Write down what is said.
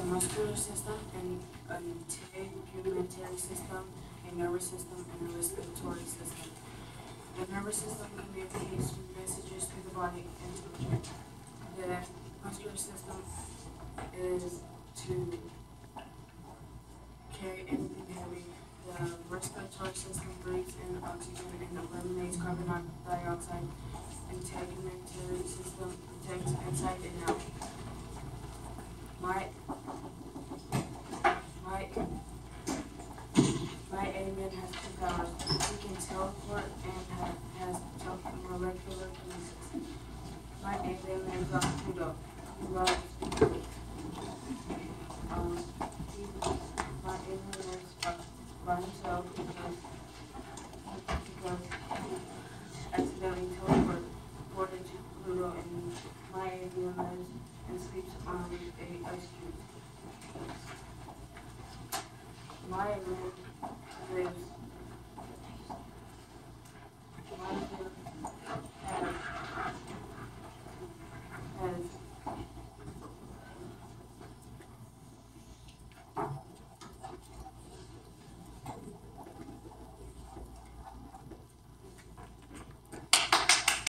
muscular system, a integumentary system, a nervous system, and a respiratory system. The nervous system communicates messages to the body and to the brain. The muscular system is to carry anything heavy. The respiratory system breathes in oxygen and eliminates carbon dioxide. Integumentary system protects inside and out. My my my alien has two powers. He can teleport and has molecular kinesis. My alien lives on Pluto. He loves he, my alien lives by himself because he accidentally teleported to Pluto, and my alien lives and sleeps on a ice cube. My alien